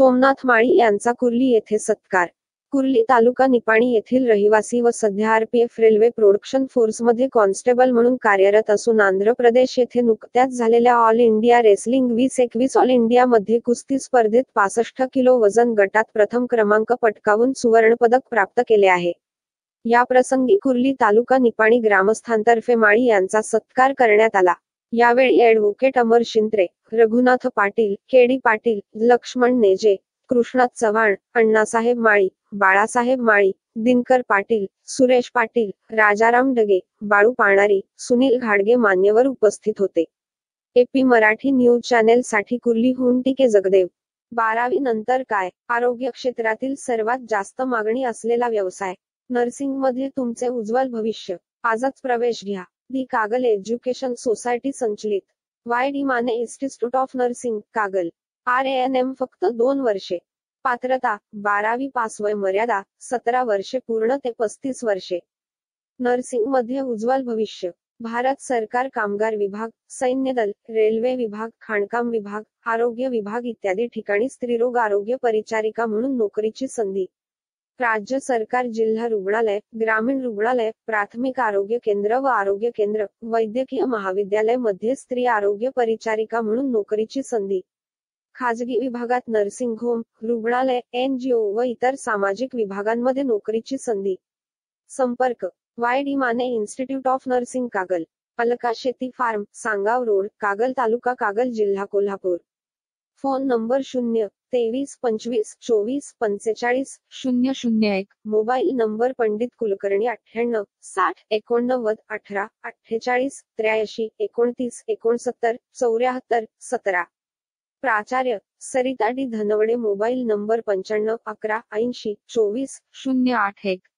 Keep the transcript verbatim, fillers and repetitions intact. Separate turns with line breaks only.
सोमनाथ माळी यांचा कुर्ली येथे सत्कार. कुर्ली तालुका निपाणी येथील रहिवासी व सध्या आरपीएफ रेल्वे प्रोडक्शन फोर्समध्ये कॉन्स्टेबल म्हणून कार्यरत असून आंध्र प्रदेश येथे नुकत्याच झालेल्या ऑल इंडिया रेसलिंग वीस एकवीस ऑल इंडिया मध्ये कुस्ती स्पर्धेत पासष्ट किलो वजन गटात प्रथम क्रमांक पटकावून सुवर्णपदक प्राप्त केले आहे. या प्रसंगी कुर्ली तालुका निपाणी ग्रामस्थांतर्फे माळी यांचा सत्कार करण्यात आला. यावेळी ॲडव्होकेट अमर शिंत्रे, रघुनाथ पाटील, केडी पाटील, लक्ष्मण नेजे, कृष्णात चव्हाण, अण्णासाहेब माळी, बाळासाहेब माळी, दिनकर पाटील, सुरेश पाटील, राजाराम डगे, बाळू पाणारी, सुनील घाडगे मान्यवर उपस्थित होते. एपी मराठी न्यूज चॅनेल साठी कुर्लीहून टीके जगदेव. बारावी नंतर काय? आरोग्य क्षेत्रातील सर्वात जास्त मागणी असलेला व्यवसाय. नर्सिंगमध्ये तुमचे उज्ज्वल भविष्य. आजच प्रवेश घ्या. दी कागल एज्युकेशन सोसायटी संचलित Y D Mane institute of nursing, Kagal. R N M फक्त दोन वर्षे. पात्रता बारावी पास. वय मर्यादा सतरा वर्षे पूर्ण ते पस्तीस वर्षे. नर्सिंग मध्ये उज्ज्वल भविष्य. भारत सरकार कामगार विभाग, सैन्य दल, रेल्वे विभाग, खाणकाम विभाग, आरोग्य विभाग इत्यादी ठिकाणी स्त्रीरोग आरोग्य परिचारिका म्हणून नोकरीची संधी. राज्य सरकार जिल्हा रुग्णालय, ग्रामीण रुग्णालय, प्राथमिक आरोग्य केंद्र व आरोग्य केंद्र, वैद्यकीय महाविद्यालय मध्ये स्त्री आरोग्य परिचारिका म्हणून नोकरीची संधी. खाजगी विभागात नर्सिंग होम, रुग्णालय, एनजीओ व इतर सामाजिक विभागांमध्ये नोकरीची संधी. संपर्क Y D Mane institute of nursing, Kagal. Alka Sheti farm, सांगाव रोड, कागल तालुका कागल जिल्हा कोल्हापूर. फोन नंबर शून्य तेवीस पंचवीस चोवीस पंचेचाळीस शून्य शून्य एक. मोबाईल नंबर पंडित कुलकर्णी अठ्ठ्याण्णव साठ एकोणनव्वद अठरा अठ्ठेचाळीस त्र्याऐंशी एकोणतीस एकोणसत्तर चौऱ्याहत्तर सतरा. प्राचार्य Sarita D Dhanwade. Mobile number पंच्याण्णव अकरा ऐंशी चोवीस शून्य आठ एक.